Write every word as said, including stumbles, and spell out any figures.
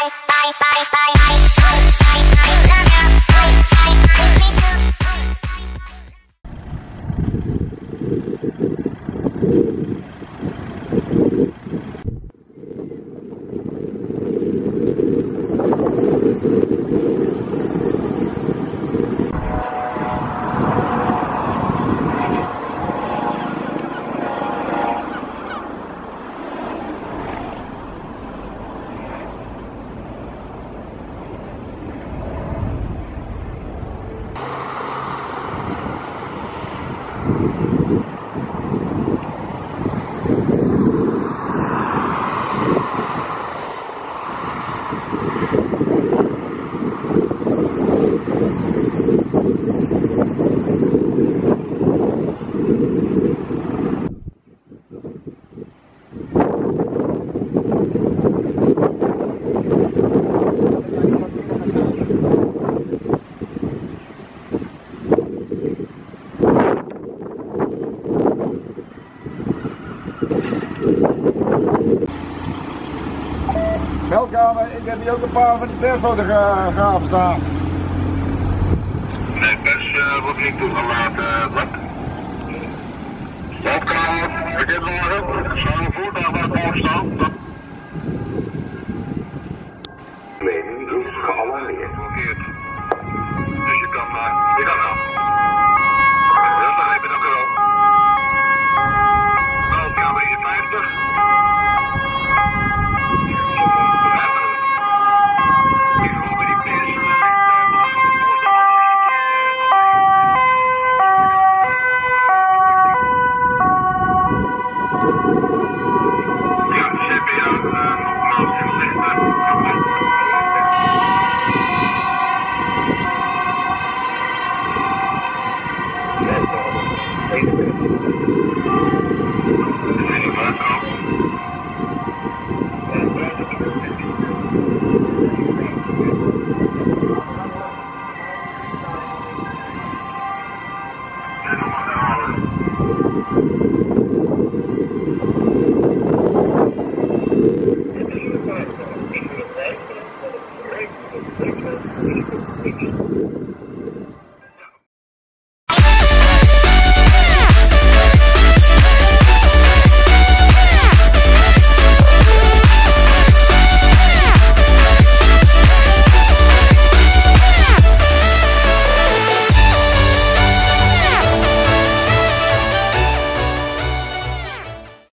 Meldkamer, ik heb hier ook een paar van die persfotografen staan. Nee, pers uh, wordt niet toegelaten. Wat? Meldkamer, bekendmaken. Zou een voertuig waar komen staan? Mening is gealarmeerd. Dus je kan, uh, je kan nou. Rustig even, dank u wel. Meldkamer vijftig. Thank you.